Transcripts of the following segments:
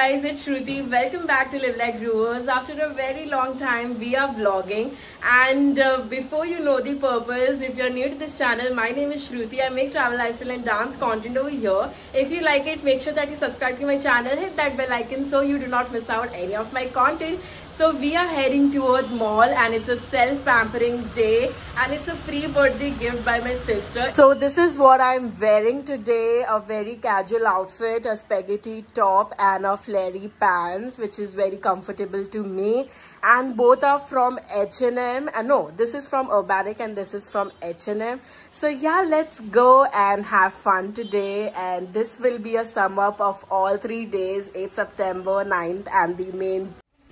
guys, it's Shruti. Welcome back to Live Like Growers. After a very long time, we are vlogging. And before you know the purpose, if you're new to this channel, my name is Shruti. I make travel, lifestyle and dance content over here. If you like it, make sure that you subscribe to my channel. Hit that bell icon so you do not miss out any of my content. So we are heading towards mall and it's a self-pampering day and it's a pre-birthday gift by my sister. So this is what I'm wearing today, a very casual outfit, a spaghetti top and a flary pants, which is very comfortable to me. And both are from H&M. No, this is from Urbanic and this is from H&M. So yeah, let's go and have fun today. And this will be a sum up of all 3 days, 8th September, 9th and the main.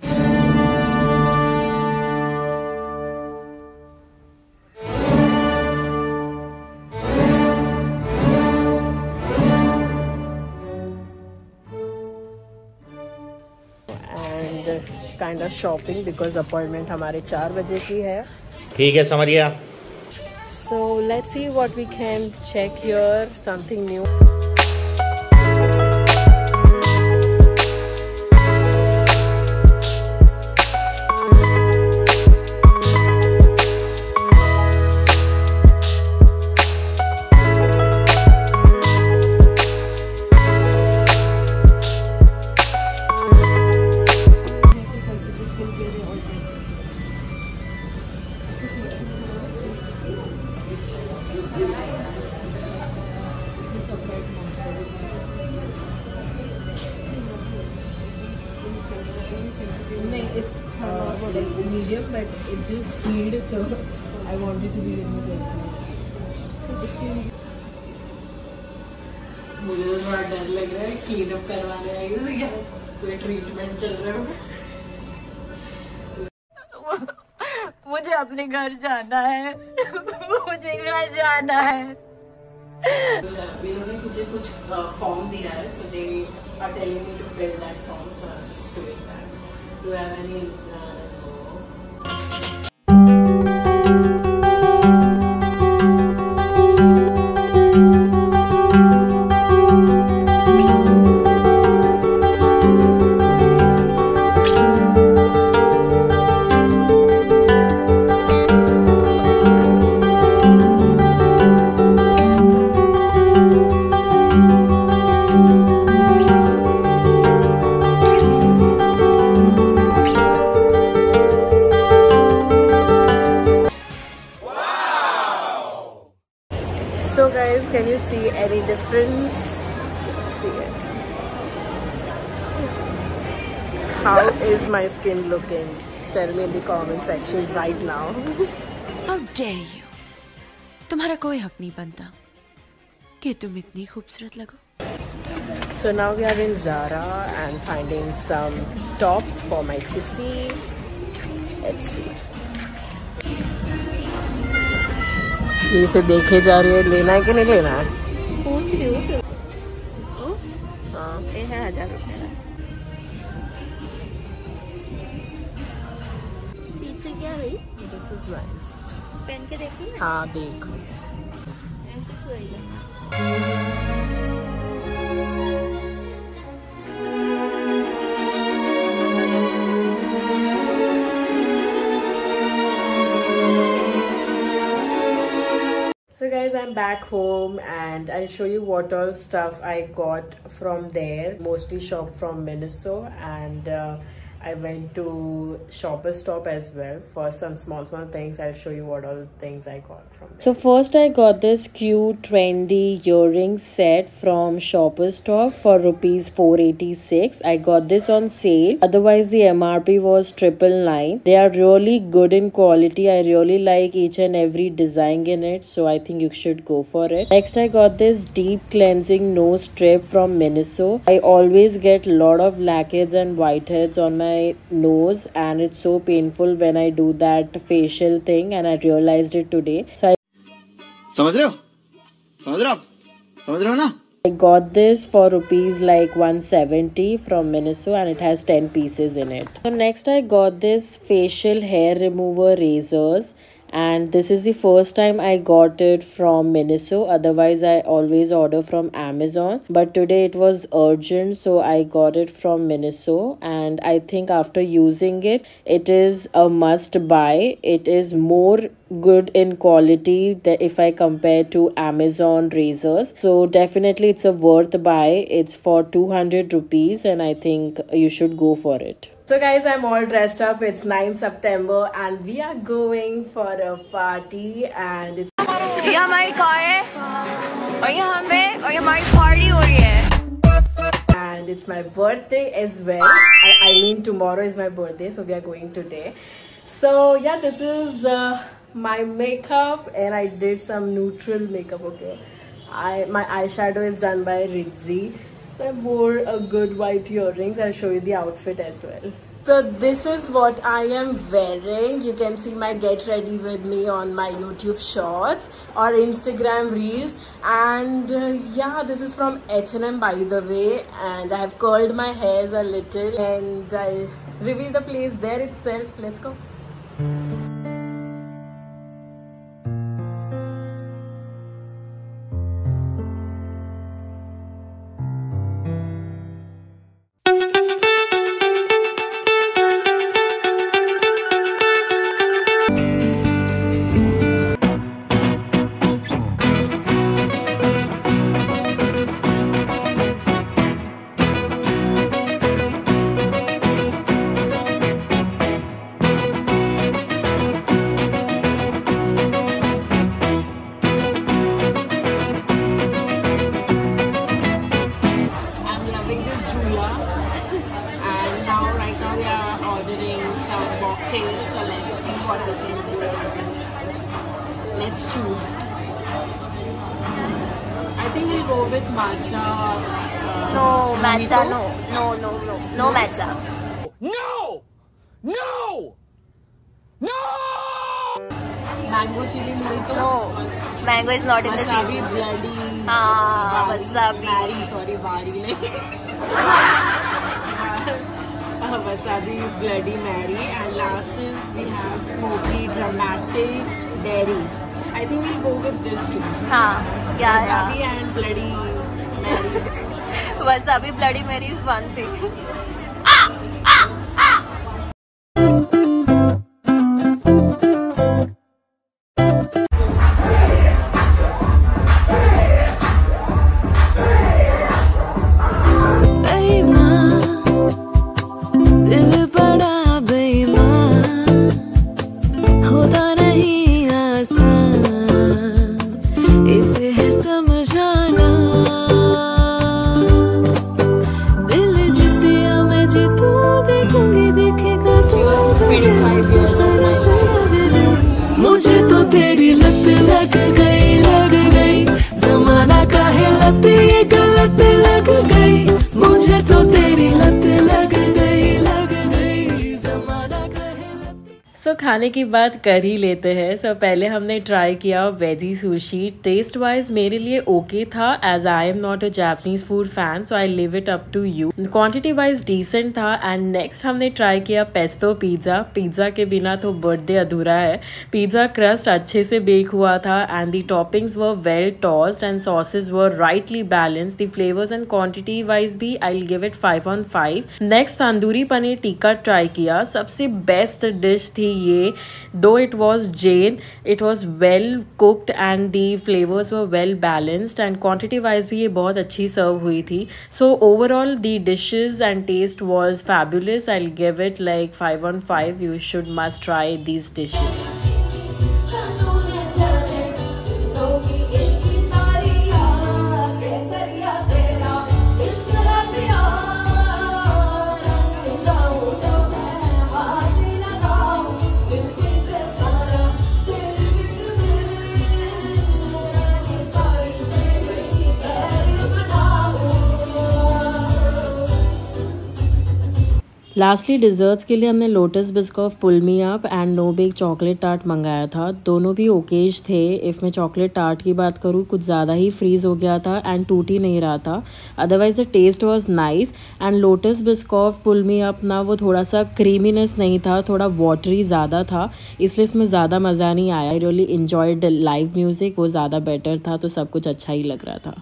Kind of shopping because appointment हमारे 4 बजे की है. ठीक है समरिया. So let's see what we can check here. Something new. It's like medium, but it just healed, so I wanted to be in मुझे तो थोड़ा डर लग रहा है. क्लीन अप करवाने आएगी तो क्या कोई ट्रीटमेंट चल रहा है. मुझे अपने घर जाना है. मुझे घर जाना है. इन्होंने मुझे कुछ फॉर्म दिया है, so they are telling me to fill that form, so I'm just doing that. Do you have any So guys, can you see any difference? See it. How is my skin looking? Tell me in the comment section right now. How dare you? तुम्हारा कोई हक नहीं बनता कि तुम इतनी खूबसूरत लगो. So now we are in Zara and finding some tops for my sissy. Let's see. ये इसे देखे जा रही है, लेना है कि नहीं लेना है? पूछ रही हूँ. हाँ, ये है 1000 रुपये का. पीछे क्या है? This is nice. पहन के देखूँ? हाँ देख. ऐसे सोएगा. So guys, I'm back home and I'll show you what all stuff I got from there. Mostly shop from Miniso and I went to Shoppers Stop as well for some small things. I'll show you what all things I got from there. So first I got this cute trendy earring set from Shoppers Stop for rupees 486. I got this on sale. Otherwise the MRP was 999. They are really good in quality. I really like each and every design in it, so I think you should go for it. Next I got this deep cleansing nose strip from Miniso. I always get a lot of blackheads and whiteheads on my nose and it's so painful when I do that facial thing, and I realized it today. So समझ रहे हो? समझ रहे हो? समझ रहे हो ना? I got this for rupees like 170 from Miniso and it has 10 pieces in it. So next I got this facial hair remover razors and this is the first time I got it from Miniso. Otherwise I always order from Amazon, but today it was urgent, so I got it from Miniso. And I think after using it, it is a must buy. It is more good in quality that if I compare to Amazon razors, so definitely it's a worth buy. It's for 200 rupees and I think you should go for it. So guys, I'm all dressed up. It's 9 September and we are going for a party and it's ये हमारी car है और यहाँ पे और हमारी party हो रही है and it's my birthday as well. I mean tomorrow is my birthday, so we are going today. So yeah, this is my makeup and I did some neutral makeup. Okay, my eyeshadow is done by Rizzi. I wore a good white earrings. I'll show you the outfit as well. So this is what I am wearing. You can see my get ready with me on my YouTube shorts or Instagram reels. And yeah, this is from H&M by the way. And I have curled my hairs a little and I'll reveal the place there itself. Let's go. So let's see what we can do. Let's choose. I think we'll go with matcha. No matcha, no matcha. No! Mango chili mojito. No, mango is not in the Wasabi season. bloody. Wasabi. Bari. Wasabi bloody Mary, and last is we have smoky dramatic berry. I think we'll go with this too. Wasabi and bloody Mary. Wasabi bloody Mary is one thing. मुझे तो तेरी लत लग गई जमाना काहे लत ये गलत लग गई मुझे तो तेरी लत लग गई जमाना काहे लत। सो खाने की बात कर ही लेते हैं। सो पहले हमने ट्राई किया वेजी सुशी। टेस्ट वाइज मेरे लिए ओके था, as I am not a Japanese food fan, so I leave it up to you. Quantity wise decent था। एंड नेक्स्ट हमने ट्राई किया पेस्टो पिज़्ज़ा। पिज़्ज़ा के बिना तो बर्थडे अधूरा है। पिज़्ज़ा क्रस्ट अच्छे से बेक हुआ था and the toppings were well tossed and sauces were rightly balance. The flavours and quantity wise भी I will give it 5 on 5। Next tandoori paneer tikka try किया। सबसे बेस्ट डिश थी ये, though it was Jain, it was well cooked and the flavors were well balanced and quantity wise भी ये बहुत अच्छी सर्व हुई थी। So overall the dishes and taste was fabulous. I'll give it like 5 on 5. You should must try these dishes. Lastly desserts के लिए हमने Lotus Biscoff pull me up and no bake chocolate tart मंगाया था। दोनों भी okays थे। If मैं chocolate tart की बात करूँ कुछ ज़्यादा ही फ्रीज़ हो गया था एंड टूट ही नहीं रहा था। Otherwise the taste was nice and Lotus Biscoff pull me up ना वो थोड़ा सा क्रीमीनेस नहीं था, थोड़ा वाटरी ज़्यादा था, इसलिए इसमें ज़्यादा मज़ा नहीं आया। I really enjoyed live music, वो ज़्यादा बेटर था, तो सब कुछ अच्छा ही लग रहा था।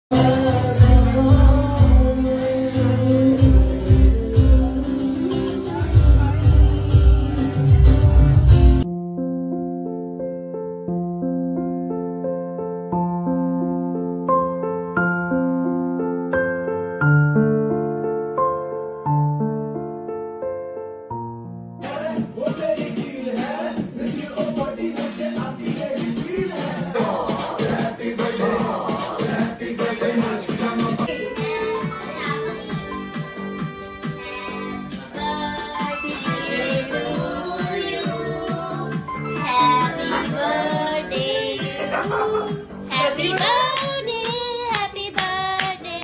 Happy birthday, happy birthday.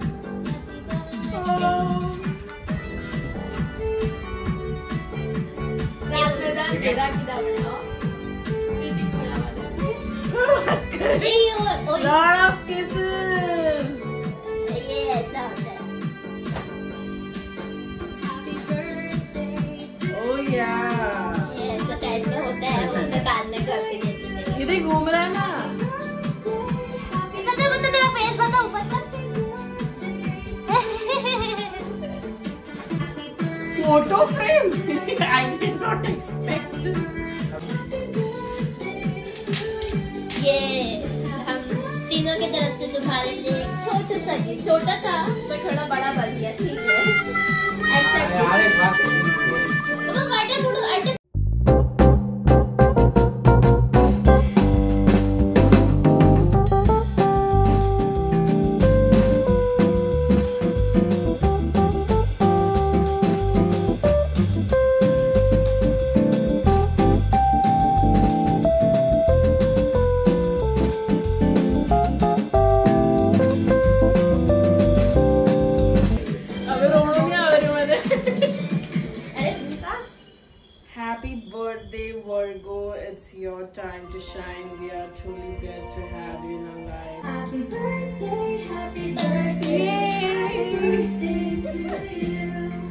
Lot of kisses. ये ऐसा होता है. Happy birthday. Oh yeah. ये ऐसा टाइप में होता है, उसमें बाद में करके देती है. इधर घूम रहा है ना. बता तेरा फेस बता ऊपर का. Photo frame. I did not expect this. ये हम तीनों की तरफ से तुम्हारे लिए एक छोटा था पर थोड़ा बड़ा बन गया. ठीक है. Happy birthday, Virgo. It's your time to shine. We are truly blessed to have you in our life. Happy birthday, happy birthday, happy birthday to you.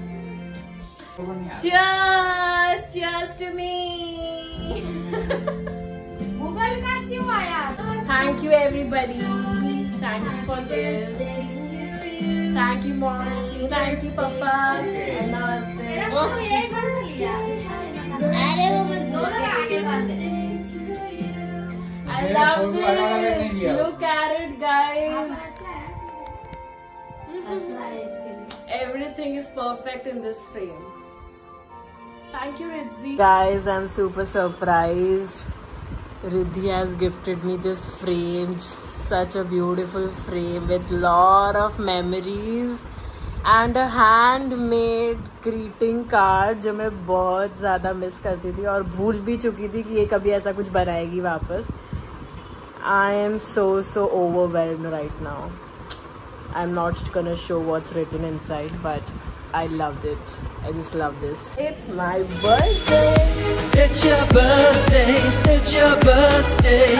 Cheers! Cheers to me! Google का क्यों आया? Thank you, everybody. Thank you for this. Thank you, mommy. Thank you, papa. And namaste. अरे वो दोनों आगे बांधे. I love this. Look at it, guys. Everything is perfect in this frame. Thank you, Riddhi. Guys, I'm super surprised. Riddhi has gifted me this frame. Such a beautiful frame with lot of memories. And a handmade greeting card जो मैं बहुत ज़्यादा miss करती थी और भूल भी चुकी थी कि ये कभी ऐसा कुछ बनाएगी वापस. I am so overwhelmed right now. I'm not gonna show what's written inside, but I loved it. I just love this. It's my birthday. It's your birthday. It's your birthday.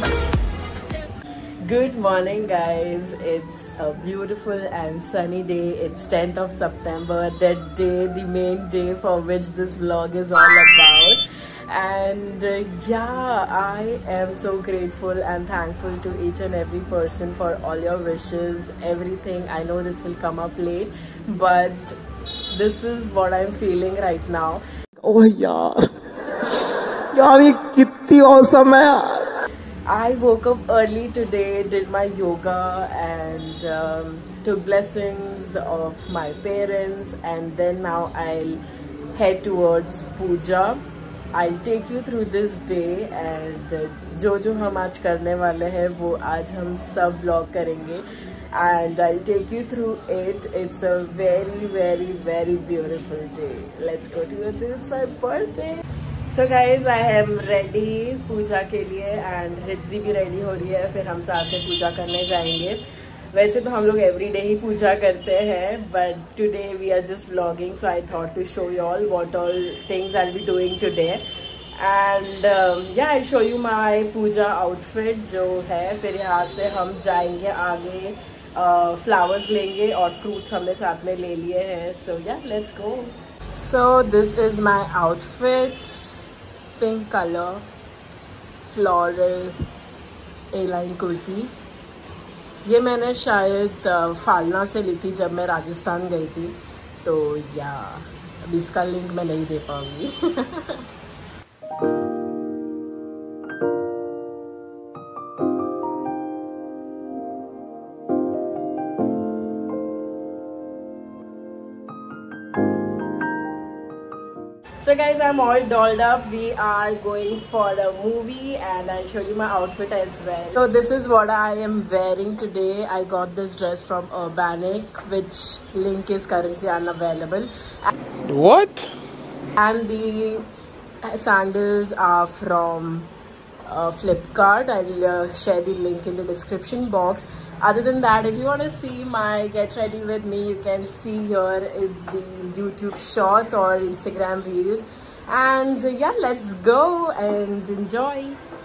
Good morning, guys. It's a beautiful and sunny day. It's 10th of September, that day, the main day for which this vlog is all about. And yeah, I am so grateful and thankful to each and every person for all your wishes, everything. I know this will come up late, but this is what I'm feeling right now. Oh यार ये कितनी awesome है यार. I woke up early today, did my yoga and took blessings of my parents, and then now I'll head towards puja. I'll take you through this day and जो हम आज करने वाले हैं वो आज हम सब vlog करेंगे and I'll take you through it. It's a very beautiful day. Let's go towards it. It's my birthday. So guys, I am ready पूजा के लिए and रिद्धि भी रेडी हो रही है. फिर हम साथ में पूजा करने जाएंगे. वैसे तो हम लोग एवरीडे ही पूजा करते हैं, but today we are just vlogging, so I thought to show you all what all things I will be doing today. And yeah I show you my puja outfit जो है। फिर यहाँ से हम जाएंगे आगे, फ्लावर्स लेंगे और फ्रूट्स हमने साथ में ले लिए हैं। So yeah let's go. So this is my outfit, pink colour floral A line kurti. ये मैंने शायद फालना से ली थी जब मैं राजस्थान गई थी, तो या अब इसका लिंक मैं नहीं दे पाऊंगी। So guys, I'm all dolled up. We are going for a movie and I'll show you my outfit as well. So this is what I am wearing today. I got this dress from Urbanic, which link is currently unavailable. What? And the sandals are from Flipkart. I'll share the link in the description box. Other than that, if you want to see my get ready with me, you can see here in the YouTube shorts or Instagram reels. And yeah, let's go and enjoy.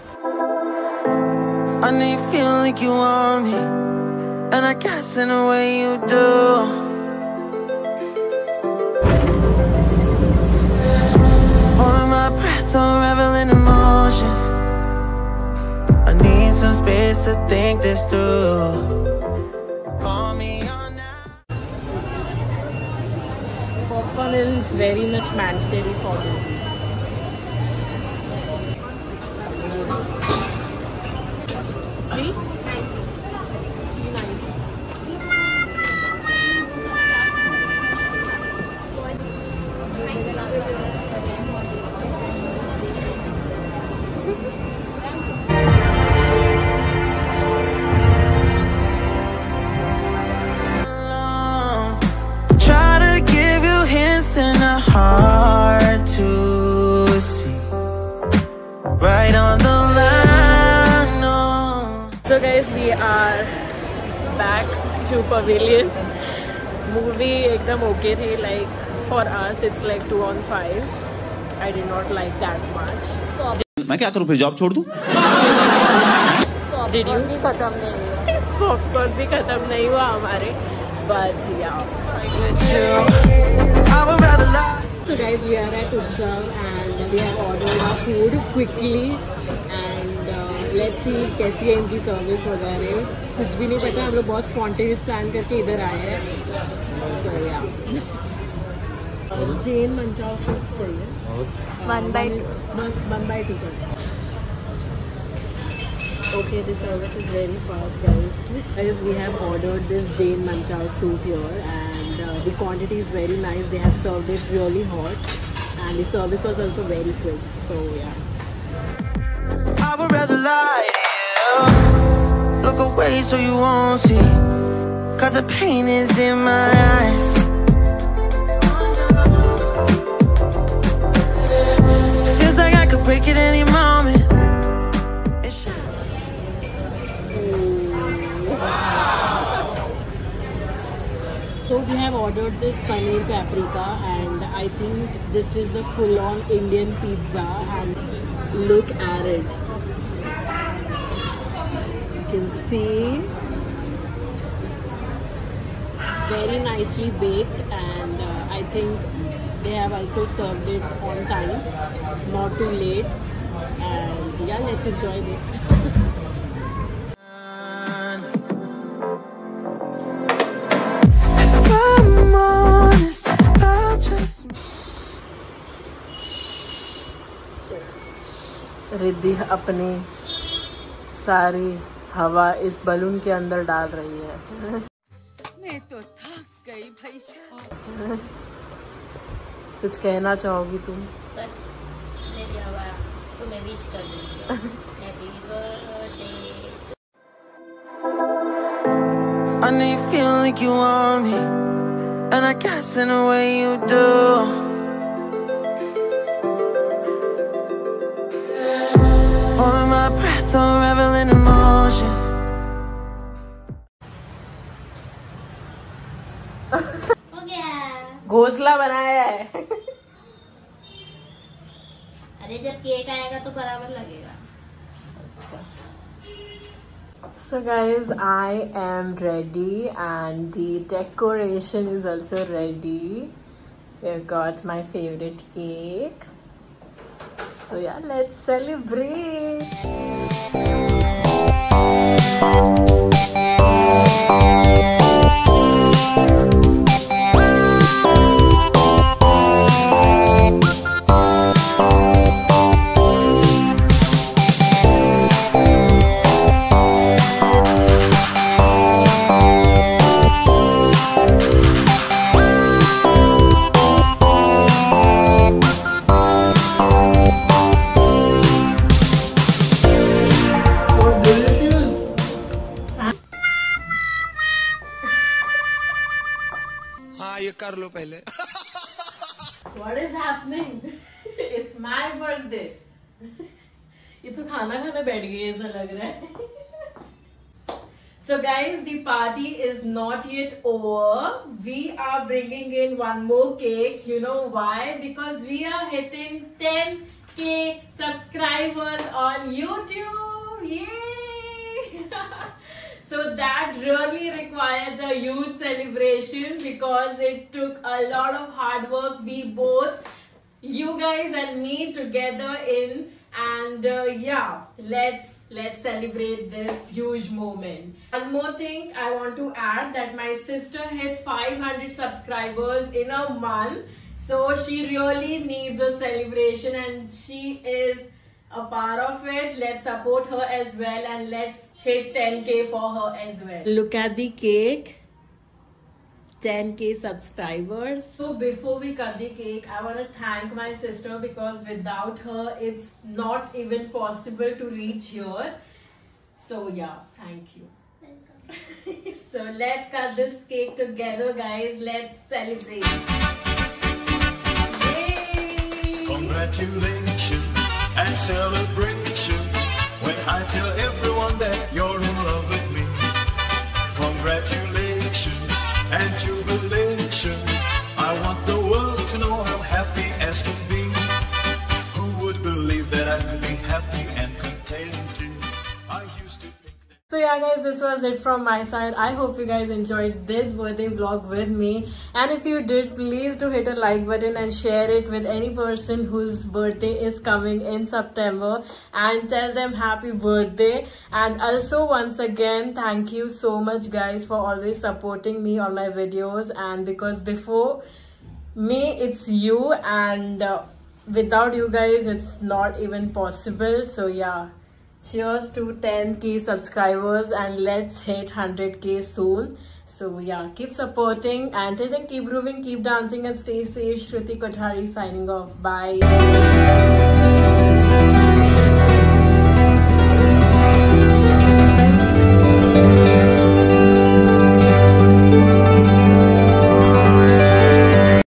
I know you feel like you want me, and I guess in a way you do. Holding my breath, unraveling emotions. I need some space to think this through. Call me on now. Popcorn is very much mandatory for me. Hard to see right on the line. No. So guys, we are back to Pavilion. Movie एकदम okay थी, like for us it's like 2 on 5. I did not like that much. मैं क्या करूँ फिर, job छोड़ दूँ? Did you? भी खत्म नहीं हुआ। Popcorn भी खत्म नहीं हुआ हमारे, but yeah. I would rather lie. So guys, we are at Utsav and we have ordered our food quickly and let's see कैसी है इनकी सर्विस वगैरह, कुछ भी नहीं पता। हम लोग बहुत स्पॉन्टेनियस प्लान करके इधर आए हैं। So yeah. Jain manchow soup चाहिए 1 by 2 कर। Okay, the service is very fast, guys. Guys, we have ordered this Jain Manchao soup here, and the quantity is very nice. They have served it really hot, and the service was also very quick. So yeah. I would rather lie to you. Look away so you won't see, 'cause the pain is in my eyes. Feels like I could break it any moment. So we have ordered this paneer paprika, and I think this is a full-on Indian pizza. And look at it. You can see very nicely baked, and I think they have also served it on time, not too late. And yeah, let's enjoy this. Riddhi अपनी सारी हवा इस balloon के अंदर डाल रही है। मैं तो थक गई भाई। कुछ कहना चाहोगी तुम? बस मेरी हवा तुम्हें विश कर दूंगी। Happy birthday. I know you feel like you want me, and I guess in a way you do. Holding my breath, unraveling emotions. घोंसला बनाया है. अरे जब केक आएगा तो बराबर लगेगा. So guys, I am ready and the decoration is also ready. We've got my favorite cake. So yeah, let's celebrate. कर लो पहले. What is happening? It's my birthday. ये तो खाना खाना बैठ गई ऐसा लग रहा है. So guys, the party is not yet over. We are bringing in one more cake. You know why? Because we are hitting 10K subscribers on YouTube. Yay! So that really requires a huge celebration because it took a lot of hard work. We both, you guys and me together in, and yeah, let's celebrate this huge moment. One more thing I want to add, that my sister hits 500 subscribers in a month. So she really needs a celebration and she is a part of it. Let's support her as well and let's hit 10K for her as well. Look at the cake. 10K subscribers. So before we cut the cake, I want to thank my sister because without her it's not even possible to reach here. So yeah, thank you. Welcome. So let's cut this cake together, guys. Let's celebrate. Yay! Congratulations and celebration when I tell everyone that you're in love with me. Congratulations and jubilation. I want the world to know I'm happy as can be. Who would believe that I could be happy and contented? I used to think that. So yeah guys, this was it from my side. I hope you guys enjoyed this birthday vlog with me, and if you did, please do hit a like button and share it with any person whose birthday is coming in September and tell them happy birthday. And also once again, thank you so much guys for always supporting me on my videos, and because before me it's you, and without you guys it's not even possible. So yeah, cheers to 10K subscribers and let's hit 100K soon. So yeah, keep supporting, and till then keep grooving, keep dancing and stay safe. Shruti Kothari signing off. Bye.